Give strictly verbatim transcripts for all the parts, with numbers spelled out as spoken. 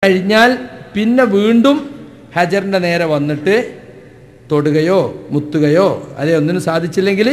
കഴിഞ്ഞാൽ പിന്നെ വീണ്ടും ഹജറിൻ്റെ നേരെ വന്നിട്ട് തൊടുകയോ മുത്തുകയോ അതെ ഒന്നിനും സാധിച്ചില്ലെങ്കിൽ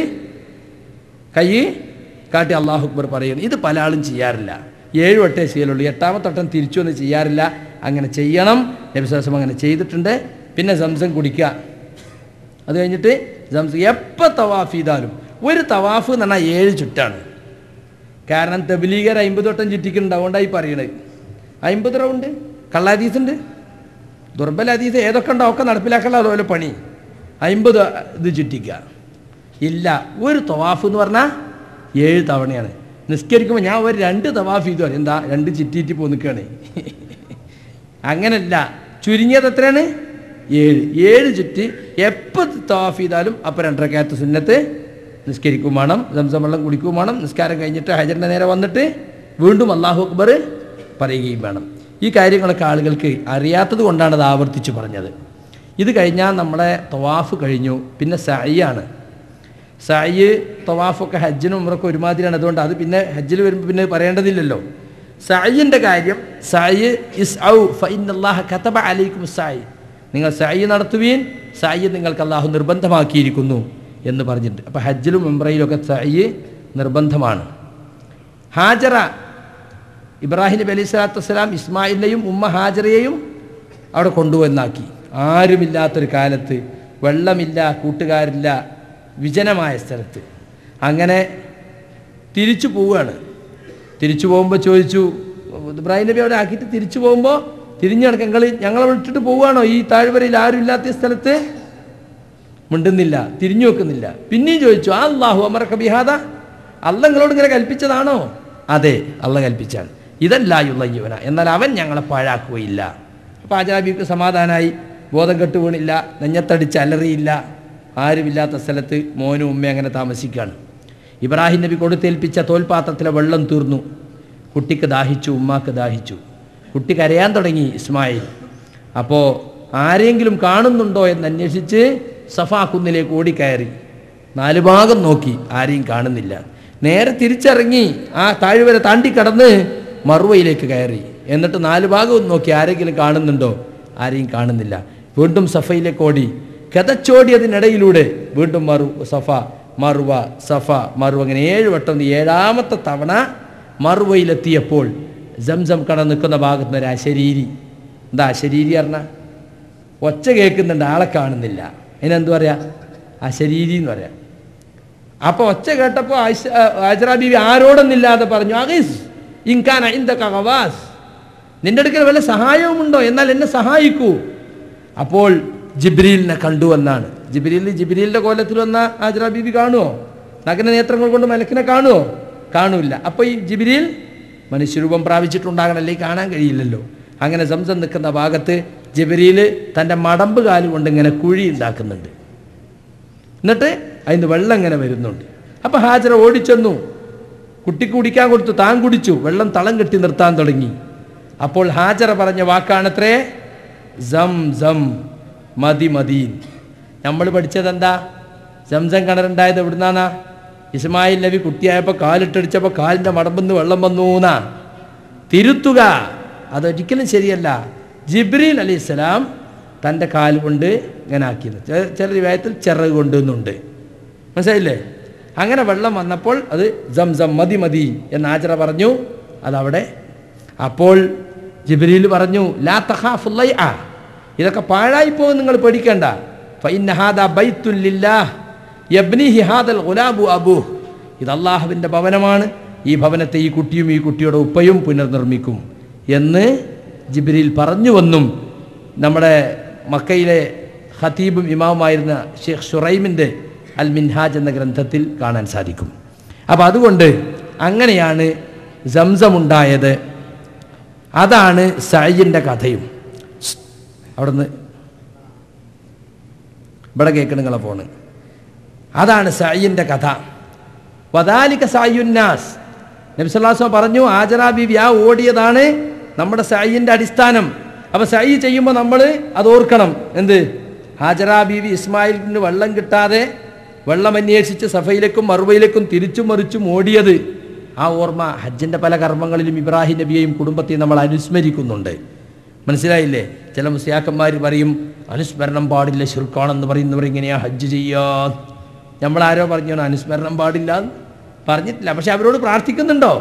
കൈ കാട്ടി അല്ലാഹു അക്ബർ പറയുന്നു. ഇത് പല ആളും ചെയ്യാറില്ല. ഏഴ് വട്ടേ ചെയ്യലുള്ളൂ, എട്ടാമത്തെ വട്ടം തിരിച്ചൊന്നും ചെയ്യാറില്ല. അങ്ങനെ ചെയ്യണം. നബി സല്ലല്ലാഹു അലൈഹി വസല്ലം അങ്ങനെ ചെയ്തിട്ടുണ്ട്. പിന്നെ സംസം കുടിക്കുക. അത് കഴിഞ്ഞിട്ട് സംസം എപ്പോൾ തവാഫ് ചെയ്താലും ഒരു തവാഫ് എന്ന് പറഞ്ഞാൽ ഏഴ് ചുറ്റാണ്. കാരണം തബ്ലീഗർ അമ്പത് വട്ടം ചുറ്റിക്കുന്നുണ്ട്. അതുകൊണ്ടായി പറയണത് അമ്പത് റൗണ്ട് കള്ളാദീസുണ്ട്, ദുർബല ഹദീസ് ഏതൊക്കെ ഉണ്ടോ ഒക്കെ നടപ്പിലാക്കാനുള്ള അതുപോലെ പണി. അമ്പത് ഇത് ചുറ്റിക്കുക ഇല്ല. ഒരു തവാഫ് എന്ന് പറഞ്ഞാൽ ഏഴ് തവണയാണ്. നിസ്കരിക്കുമ്പോൾ ഞാൻ ഒരു രണ്ട് തവാഫ് ചെയ്തു എന്താ രണ്ട് ചുറ്റിയിട്ട് പോന്നിക്കുകയാണ്. അങ്ങനല്ല, ചുരുങ്ങിയത് എത്രയാണ്? ഏഴ്. ഏഴ് ചുറ്റി എപ്പോൾ തവാഫ് ചെയ്താലും അപ്പോൾ രണ്ടരക്കാലത്ത് സുന്നത്ത് നിസ്കരിക്കും വേണം, സംസം വെള്ളം കുടിക്കുകയും വേണം. നിസ്കാരം കഴിഞ്ഞിട്ട് ഹജറിൻ്റെ നേരെ വന്നിട്ട് വീണ്ടും അല്ലാഹു അക്ബർ പറയുകയും വേണം. ഈ കാര്യങ്ങളൊക്കെ ആളുകൾക്ക് അറിയാത്തത് കൊണ്ടാണ് അത് ആവർത്തിച്ച് പറഞ്ഞത്. ഇത് കഴിഞ്ഞാൽ നമ്മളെ തവാഫ് കഴിഞ്ഞു. പിന്നെ സഅയാണ്. സഅയ് തവാഫൊക്കെ ഹജ്ജിനും ഉംറക്കും ഒരുമാതിരിയാണ്. അതുകൊണ്ട് അത് പിന്നെ ഹജ്ജിൽ വരുമ്പോൾ പിന്നെ പറയേണ്ടതില്ലല്ലോ. സഅയിൻ്റെ കാര്യം, സഅയ് ഇസ്ഔ ഫഇന്നല്ലാഹ കതബ അലൈക്കും സഅയ്, നിങ്ങൾ സഅയ് നടത്തുവീൻ, സഅയ് നിങ്ങൾക്ക് അല്ലാഹു നിർബന്ധമാക്കിയിരിക്കുന്നു എന്ന് പറഞ്ഞിട്ടുണ്ട്. അപ്പോൾ ഹജ്ജിലും ഉംറയിലൊക്കെ സഅയ് നിർബന്ധമാണ്. ഹാജറ, ഇബ്രാഹിം നബി അലൈഹി സ്വലാത്തു വസ്സലാം ഇസ്മായിലിനെയും ഉമ്മ ഹാജറയെയും അവിടെ കൊണ്ടുവന്നാക്കി. ആരുമില്ലാത്തൊരു കാലത്ത്, വെള്ളമില്ല, കൂട്ടുകാരില്ല, വിജനമായ സ്ഥലത്ത്. അങ്ങനെ തിരിച്ചു പോവുകയാണ്. തിരിച്ചു പോകുമ്പോൾ ചോദിച്ചു, ഇബ്രാഹിം നബി അവിടെ ആക്കിയിട്ട് തിരിച്ചു പോകുമ്പോൾ തിരിഞ്ഞു നടക്കുക, നിങ്ങൾ ഞങ്ങളെ വിട്ടിട്ട് പോവുകയാണോ ഈ താഴ്വരയിൽ ആരും ഇല്ലാത്ത സ്ഥലത്ത്? മിണ്ടുന്നില്ല, തിരിഞ്ഞു വെക്കുന്നില്ല. പിന്നെയും ചോദിച്ചു, ആ അല്ലാഹു അമറക ബിഹാദ, അല്ല നിങ്ങളോട് ഇങ്ങനെ കൽപ്പിച്ചതാണോ? അതെ, അല്ല കൽപ്പിച്ചാണ്. ഇതല്ലായുള്ളയ്യവന, എന്നാൽ അവൻ ഞങ്ങളെ പാഴാക്കുകയില്ല. അപ്പോൾ ആജാബിക്ക് സമാധാനമായി, ബോധം കെട്ട് വീണില്ല, നെഞ്ഞത്തടിച്ച് അലറിയില്ല. ആരുമില്ലാത്ത സ്ഥലത്ത് മോനും ഉമ്മയും അങ്ങനെ താമസിക്കുകയാണ്. ഇബ്രാഹിം നബി കൊടുത്തേൽപ്പിച്ച തോൽപാത്രത്തിലെ വെള്ളം തീർന്നു. കുട്ടിക്ക് ദാഹിച്ചു, ഉമ്മാക്ക് ദാഹിച്ചു. കുട്ടി കരയാൻ തുടങ്ങി ഇസ്മായിൽ. അപ്പോൾ ആരെങ്കിലും കാണുന്നുണ്ടോ എന്ന് അന്വേഷിച്ച് സഫാ കുന്നിലേക്ക് ഓടിക്കയറി. നാല് ഭാഗം നോക്കി, ആരെയും കാണുന്നില്ല. നേരെ തിരിച്ചിറങ്ങി ആ താഴ്വര താണ്ടിക്കടന്ന് മറുവയിലേക്ക് കയറി. എന്നിട്ട് നാല് ഭാഗവും നോക്കി, ആരെങ്കിലും കാണുന്നുണ്ടോ? ആരെയും കാണുന്നില്ല. വീണ്ടും സഫയിലേക്ക് ഓടി. കഥച്ചോടിയതിനിടയിലൂടെ വീണ്ടും മറു സഫ മറുവ സഫ മറു, അങ്ങനെ ഏഴ് വട്ടം. ഏഴാമത്തെ തവണ മറുവയിലെത്തിയപ്പോൾ സംസം കട നിൽക്കുന്ന ഭാഗത്ത് നിന്ന് ഒരു അശരീരി. എന്താ അശരീരി പറഞ്ഞാൽ? ഒച്ച കേൾക്കുന്നുണ്ട്, ആളെ കാണുന്നില്ല. അതിനെന്തു പറയാ? അശരീരി എന്ന് പറയാം. അപ്പോൾ ഒച്ച കേട്ടപ്പോൾ ഹാജറ ബീവി ആരോടൊന്നില്ലാതെ പറഞ്ഞു, അഗീസ് ഇൻകാന ഇൻദക ഗവാസ്, നിന്റെ അടുക്കൽ വല്ല സഹായവുമുണ്ടോ? എന്നാൽ എന്നെ സഹായിക്കൂ. അപ്പോൾ ജിബ്രീലിനെ കണ്ടുവന്നാണ്. ജിബ്രീൽ ജിബ്രീലിൻ്റെ കോലത്തിൽ വന്ന ഹാജറ ബീവി കാണുമോ? നഗ്ന നേത്രങ്ങൾ കൊണ്ട് മലക്കിനെ കാണുമോ? കാണൂല. അപ്പോൾ ഈ ജിബ്രീൽ മനുഷ്യരൂപം പ്രാപിച്ചിട്ടുണ്ടാകണല്ലേ, കാണാൻ കഴിയില്ലല്ലോ. അങ്ങനെ സംസം നിൽക്കുന്ന ഭാഗത്ത് ജിബ്രീൽ തൻ്റെ മടമ്പ് കാല് കൊണ്ട് ഇങ്ങനെ കുഴി ഉണ്ടാക്കുന്നുണ്ട്. എന്നിട്ട് അതിന് വെള്ളം ഇങ്ങനെ വരുന്നുണ്ട്. അപ്പോൾ ഹാജറ ഓടിച്ചെന്നു, കുട്ടിക്ക് കുടിക്കാൻ കൊടുത്തു, താൻ കുടിച്ചു. വെള്ളം തളം കെട്ടി നിർത്താൻ തുടങ്ങി. അപ്പോൾ ഹാജറ പറഞ്ഞ വാക്കാണത്രേ സം സം, മതി മദീൻ. നമ്മൾ പഠിച്ചത് എന്താ? സംസം കിണറുണ്ടായത് എവിടുന്നാന്നാ? ഇസ്മായിൽ നബി കുട്ടിയായപ്പോൾ കാലിട്ടടിച്ചപ്പോൾ കാലിൻ്റെ മടമ്പെന്ന് വെള്ളം വന്നൂന്നാ. തിരുത്തുക, അതൊരിക്കലും ശരിയല്ല. ജിബ്രീൽ അലൈഹിസ്സലാം തൻ്റെ കാൽ കൊണ്ട് ഇങ്ങനെ ആക്കിയത്. ചില വിവാഹത്തിൽ ചിറക് കൊണ്ടുവന്നുണ്ട്, മനസ്സിലായില്ലേ? അങ്ങനെ വെള്ളം വന്നപ്പോൾ അത് സം സം, മതി മതി എന്ന് ഹാജറ പറഞ്ഞു. അതവിടെ. അപ്പോൾ ജിബ്രീൽ പറഞ്ഞു, ലാ തഖാഫു ലൈഅ, ഇതൊക്കെ പാഴായിപ്പോകും, നിങ്ങൾ പേടിക്കേണ്ട. ഫഇന്ന ഹാദാ ബൈത്തുൽ ലില്ലാഹ് യബ്നിഹി ഹാദൽ ഗുലാബു അബൂഹ്, ഇത് അല്ലാഹുവിൻ്റെ ഭവനമാണ്. ഈ ഭവനത്തെ ഈ കുട്ടിയും ഈ കുട്ടിയുടെ ഉപ്പയും പുനർനിർമ്മിക്കും എന്ന് ജിബ്രീൽ പറഞ്ഞുവെന്നും നമ്മുടെ മക്കയിലെ ഖതീബും ഇമാമുമായിരുന്ന ഷെയ്ഖ് ഷുറൈമിൻ്റെ അൽ മിൻഹാജ് എന്ന ഗ്രന്ഥത്തിൽ കാണാൻ സാധിക്കും. അപ്പോൾ അതുകൊണ്ട് അങ്ങനെയാണ് സംസമുണ്ടായത്. അതാണ് സഅയിൻ്റെ കഥയും. അവിടുന്ന് ഇവിടെ കേൾക്കണം നിങ്ങളെ ഫോണ്. അതാണ് സഅയിൻ്റെ കഥ. വദാലിക സഅയുന്നാസ്, നബി സല്ലല്ലാഹു അലൈഹി വസല്ലം പറഞ്ഞു, ഹാജറ ബീവി ആ ഓടിയതാണ് നമ്മുടെ സഅയിൻ്റെ അടിസ്ഥാനം. അപ്പോൾ സഅയ് ചെയ്യുമ്പോൾ നമ്മൾ അത് ഓർക്കണം. എന്ത്? ഹാജറ ബീവി ഇസ്മായിലിന് വെള്ളം കിട്ടാതെ വെള്ളം അന്വേഷിച്ച് സഫയിലേക്കും മറുവയിലേക്കും തിരിച്ചും മറിച്ചും ഓടിയത്, ആ ഓർമ്മ ഹജ്ജിൻ്റെ പല കർമ്മങ്ങളിലും ഇബ്രാഹിം നബിയെയും കുടുംബത്തെയും നമ്മൾ അനുസ്മരിക്കുന്നുണ്ട്. മനസ്സിലായില്ലേ? ചില മുസ്ലിയാക്കന്മാർ പറയും അനുസ്മരണം പാടില്ല ശിർക്കാണെന്ന് പറയുന്നവർ ഇങ്ങനെയാ ഹജ്ജ് ചെയ്യാ. നമ്മളാരോ പറഞ്ഞു അനുസ്മരണം പാടില്ല പറഞ്ഞിട്ടില്ല. പക്ഷെ അവരോട് പ്രാർത്ഥിക്കുന്നുണ്ടോ?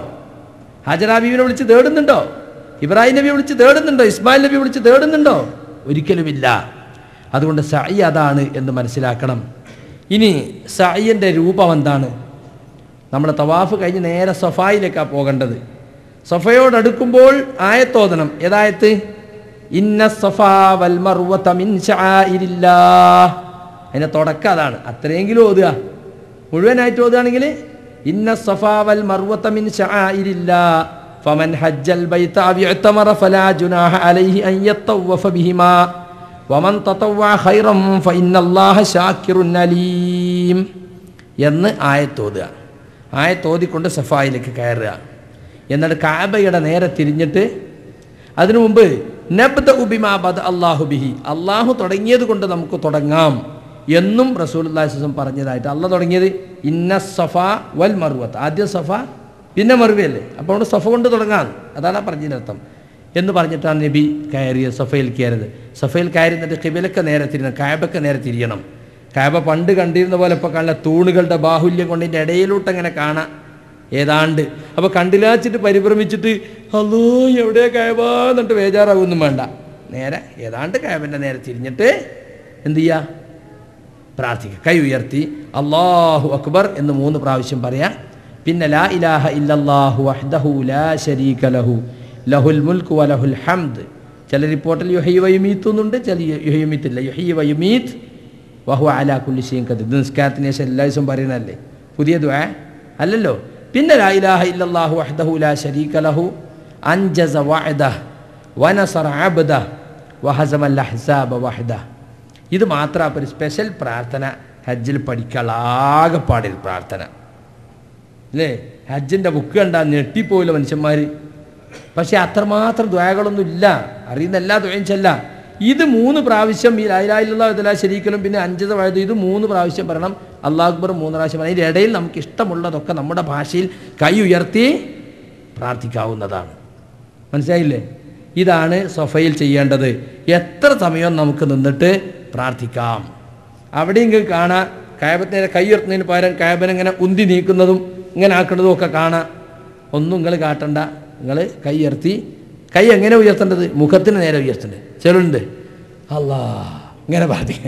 ഹാജറ ബീവിനെ വിളിച്ച് തേടുന്നുണ്ടോ? ഇബ്രാഹിം നബിയെ വിളിച്ച് തേടുന്നുണ്ടോ? ഇസ്മായിൽ നബിയെ വിളിച്ച് തേടുന്നുണ്ടോ? ഒരിക്കലുമില്ല. അതുകൊണ്ട് സഅയ് അതാണ് എന്ന് മനസ്സിലാക്കണം. ഇനി സഅയിൻ്റെ രൂപം എന്താണ്? നമ്മുടെ തവാഫ് കഴിഞ്ഞ് നേരെ സഫായിലേക്കാണ് പോകേണ്ടത്. സഫയോടടുക്കുമ്പോൾ ആയത്തോതണം. ഏതായത്ത്? ഇന്ന സഫാ വൽ മർവത മിൻ ശആഇരില്ലാഹ്. അതിൻ്റെ തുടക്കം അതാണ്. അത്രയെങ്കിലും ഓതുക. മുഴുവനായിട്ട് ഓതുകയാണെങ്കിൽ ഇന്ന സഫാ വൽ മർവത മിൻ ശആഇരില്ലാഹ് ഫമൻ ഹജ്ജൽ ബൈത അവ ഇഅ്തമറ ഫലാ ജുനാഹ അലൈഹി അൻ യതവഫ ബിഹിമാ വമൻ തതവ്വഅ ഖൈറൻ ഫഇന്നല്ലാഹ ശാകിറുൻ അലീം എന്ന് ആയത്തോതുക. ആയത്തോതിക്കൊണ്ട് സഫായിലേക്ക് കയറുക. എന്നിട്ട് കഅബയുടെ നേരെ തിരിഞ്ഞിട്ട് അതിനു മുമ്പ് നബ്ദഉ ബിമാ ബദ അല്ലാഹു ബിഹി, അള്ളാഹു തുടങ്ങിയത് കൊണ്ട് നമുക്ക് തുടങ്ങാം എന്നും റസൂലുള്ളാഹി സ്വല്ലല്ലാഹു അലൈഹി വസല്ലം പറഞ്ഞതായിട്ട്. അള്ളാഹ് തുടങ്ങിയത് ഇന്ന സഫ വൽ മർവത്ത്, ആദ്യം സഫ പിന്നെ മർവയല്ലേ, അപ്പോൾ അവിടെ സഫ കൊണ്ട് തുടങ്ങാം, അതാണ് പറഞ്ഞതിനർത്ഥം എന്ന് പറഞ്ഞിട്ടാണ് നബി കയറിയത്, സഫയിൽ കയറിയത്. സഫയിൽ കയറി എന്നിട്ട് ഖിബലക്ക് നേരെ തിരിയണം, കഅബക്ക് നേരെ തിരിയണം. കഅബ പണ്ട് കണ്ടിരുന്ന പോലെ ഇപ്പോൾ കാണുന്ന തൂണുകളുടെ ബാഹുല്യം കൊണ്ട് ഇതിൻ്റെ ഇടയിലോട്ട് അങ്ങനെ കാണാം ഏതാണ്ട്. അപ്പോൾ കണ്ടിലാച്ചിട്ട് പരിഭ്രമിച്ചിട്ട് അല്ലോ എവിടെ കഅബ എന്നിട്ട് ബേജാറാവൊന്നും വേണ്ട. നേരെ ഏതാണ്ട് കഅബൻ്റെ നേരെ തിരിഞ്ഞിട്ട് എന്ത് ചെയ്യുക? പ്രാർത്ഥിക്കുക. കൈ ഉയർത്തി അല്ലാഹു അക്ബർ എന്ന് മൂന്ന് പ്രാവശ്യം പറയാം. പിന്നെ ലാ ഇലാഹ ഇല്ലല്ലാഹു വഹ്ദഹു ലാ ശരീക ലഹു ലഹുൽ മുൽക്കു വലഹുൽ ഹംദ്. ചില റിപ്പോർട്ടിൽ യുഹ്യി വയുമീത്ത് എന്നുണ്ട്, ചില യുഹ്യി വയുമീത്തില്ല. യുഹ്യി വയുമീത്ത് വഹുവ അലാ കുല്ലി ഷൈഇൻ ഖദീർ. ഇത് നിസ്കാരത്തിന് ശേഷം എല്ലാ ദിവസവും പറയുന്നതല്ലേ, പുതിയ ദുആ അല്ലല്ലോ. പിന്നെ ലാ ഇലാഹ ഇല്ലല്ലാഹു വഹ്ദഹു ലാ ശരീക ലഹു അൻജസ വഅദഹു വനസറ അബ്ദഹു വഹസമൽ അഹ്സാബ വഹ്ദഹു. ഇത് മാത്രം ഒരു സ്പെഷ്യൽ പ്രാർത്ഥന ഹജ്ജിൽ പഠിക്കാനുള്ള ആകെപ്പാടിൽ പ്രാർത്ഥന അല്ലേ. ഹജ്ജിൻ്റെ ബുക്ക് കണ്ടാൽ ഞെട്ടിപ്പോയില്ല മനുഷ്യന്മാർ. പക്ഷേ അത്രമാത്രം ദ്വാകളൊന്നും ഇല്ല, അറിയുന്ന എല്ലാ ദ്വയും ചെല്ല. ഇത് മൂന്ന് പ്രാവശ്യം ഈ ലാ ഇലാഹ ഇല്ലല്ലാഹു ലാ ശരീക ലഹു പിന്നെ അഞ്ചത വഅദ ഇത് മൂന്ന് പ്രാവശ്യം പറയണം. അല്ലാഹു അക്ബർ മൂന്ന് പ്രാവശ്യം പറയണം. ഇതിൻ്റെ ഇടയിൽ നമുക്ക് ഇഷ്ടമുള്ളതൊക്കെ നമ്മുടെ ഭാഷയിൽ കൈ ഉയർത്തി പ്രാർത്ഥിക്കാവുന്നതാണ്. മനസ്സിലായില്ലേ? ഇതാണ് സഫയിൽ ചെയ്യേണ്ടത്. എത്ര സമയം നമുക്ക് നിന്നിട്ട് പ്രാർത്ഥിക്കാം. അവിടെയെങ്കിലും കാണാം കഅബത്തിനെ കൈ ഉയർത്തുന്നതിന് പകരം കഅബനെ ഇങ്ങനെ ഉന്തി നീക്കുന്നതും ഇങ്ങനെ ആക്കുന്നതും ഒക്കെ കാണാം. ഒന്നും നിങ്ങൾ കാട്ടണ്ട. നിങ്ങൾ കൈ ഉയർത്തി, കൈ എങ്ങനെ ഉയർത്തേണ്ടത്? മുഖത്തിന് നേരെ ഉയർത്തേണ്ടത്. ചിലരുണ്ട് അല്ലാ ഇങ്ങനെ പ്രാർത്ഥിക്ക,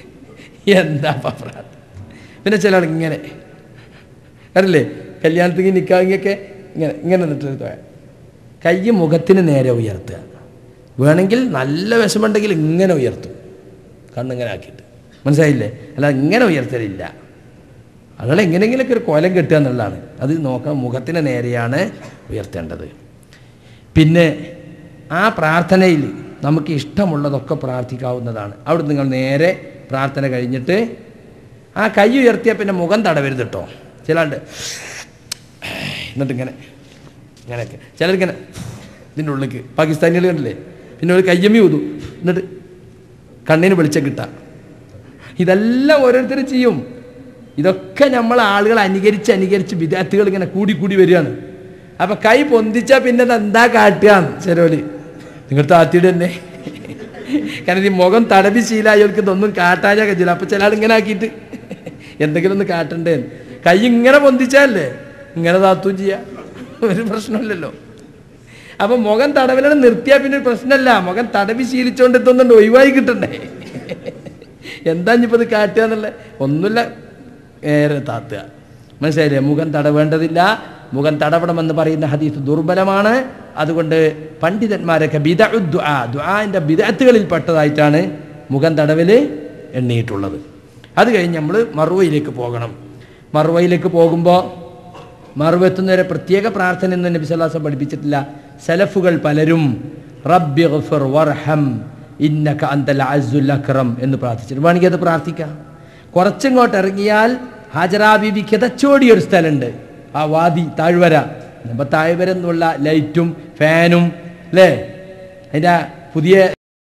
എന്താ പ്രാർത്ഥന. പിന്നെ ചിലർ ഇങ്ങനെ അറിയില്ലേ, കല്യാണത്തിന് നിൽക്കാമെങ്കിലൊക്കെ ഇങ്ങനെ ഇങ്ങനെ നിന്നിട്ട് കൈ മുഖത്തിന് നേരെ ഉയർത്തുക. വേണമെങ്കിൽ നല്ല വിഷമുണ്ടെങ്കിൽ ഇങ്ങനെ ഉയർത്തും, കണ്ണിങ്ങനെ ആക്കിയിട്ട്. മനസ്സിലായില്ലേ? അല്ല ഇങ്ങനെ ഉയർത്തലില്ല. അതുപോലെ എങ്ങനെയെങ്കിലൊക്കെ ഒരു കോലം കെട്ടുക എന്നുള്ളതാണ്. അത് നോക്കാം, മുഖത്തിന് നേരെയാണ് ഉയർത്തേണ്ടത്. പിന്നെ ആ പ്രാർത്ഥനയിൽ നമുക്ക് ഇഷ്ടമുള്ളതൊക്കെ പ്രാർത്ഥിക്കാവുന്നതാണ്. അവിടെ നിങ്ങൾ നേരെ പ്രാർത്ഥന കഴിഞ്ഞിട്ട് ആ കൈ ഉയർത്തിയാൽ പിന്നെ മുഖം തടവരുത് കേട്ടോ. ചിലണ്ട് എന്നിട്ട് ഇങ്ങനെ ഇങ്ങനെയൊക്കെ ചിലർക്കിങ്ങനെ ഇതിൻ്റെ ഉള്ളിലേക്ക് പാകിസ്ഥാനികൾ കണ്ടില്ലേ, പിന്നെ ഒരു കയ്യമ്മി ഊതു എന്നിട്ട് കണ്ണിന് വെളിച്ചം കിട്ടാം. ഇതെല്ലാം ഓരോരുത്തരും ചെയ്യും. ഇതൊക്കെ നമ്മൾ ആളുകൾ അനുകരിച്ച് അനുകരിച്ച് വിദ്യാർത്ഥികൾ ഇങ്ങനെ കൂടി കൂടി വരികയാണ്. അപ്പം കൈ പൊന്തിച്ചാൽ പിന്നെ എന്താ കാട്ടുകയാണ് ചിലവർ. നിങ്ങൾ താത്തിയുടെ തന്നെ കാരണം ഈ മുഖം തടവി ശീലായവർക്ക് ഇതൊന്നും കാട്ടാനാ കഴിച്ചില്ല. അപ്പം ചില ആൾ ഇങ്ങനെ ആക്കിയിട്ട് എന്തെങ്കിലും ഒന്ന് കാട്ടണ്ടേ. കൈ ഇങ്ങനെ പൊന്തിച്ചാലല്ലേ ഇങ്ങനെ താത്തും ചെയ്യാം, ഒരു പ്രശ്നമില്ലല്ലോ. അപ്പം മുഖം തടവിലാണ് നിർത്തിയാൽ പിന്നെ ഒരു പ്രശ്നമല്ല. മുഖം തടവി ശീലിച്ചുകൊണ്ട് എത്തുന്നുണ്ട്, ഒഴിവായി കിട്ടണ്ടേ. എന്താ ഇനിയിപ്പോൾ ഇത് കാട്ടുക എന്നുള്ള ഒന്നുമില്ല, ഏറെ താത്തുക. മനസ്സിലായില്ലേ? മുഖം തടവേണ്ടതില്ല. മുഖം തടവണമെന്ന് പറയുന്ന ഹദീസ് ദുർബലമാണ്. അതുകൊണ്ട് പണ്ഡിതന്മാരൊക്കെ ബിദഉ ദുആ, ദുആന്റെ ബിദഅത്തുകളിൽ പെട്ടതായിട്ടാണ് മുഖം തടവൽ എണ്ണിയിട്ടുള്ളത്. അത് കഴിഞ്ഞ് നമ്മൾ മർവയിലേക്ക് പോകണം. മർവയിലേക്ക് പോകുമ്പോൾ മർവെത്തുന്നവരെ പ്രത്യേക പ്രാർത്ഥന എന്ന് നബി സല്ലല്ലാഹു അലൈഹി വസല്ലം പഠിപ്പിച്ചിട്ടില്ല. സലഫുകൾ പലരും റബ്ബി ഗ്ഫിർ വർഹം ഇന്നക അൻതൽ അസ്സുൽ അക്രം എന്ന് പ്രാർത്ഥിച്ചിട്ട് വേണമെങ്കിൽ അത് പ്രാർത്ഥിക്കാം. കുറച്ചിങ്ങോട്ട് ഇറങ്ങിയാൽ ഹാജറ ബീബി കിതച്ചോടിയൊരു സ്ഥലമുണ്ട്, ആ വാദി താഴ്വര. അപ്പോൾ താഴ്വര എന്നുള്ള ലൈറ്റും ഫാനും അല്ലേ, അതിൻ്റെ പുതിയ